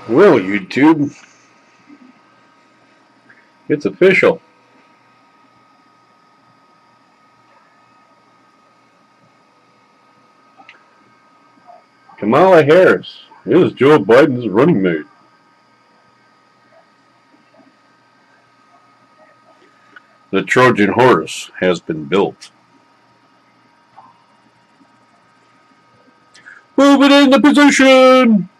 Well, YouTube, it's official. Kamala Harris is Joe Biden's running mate. The Trojan horse has been built. Move it into position!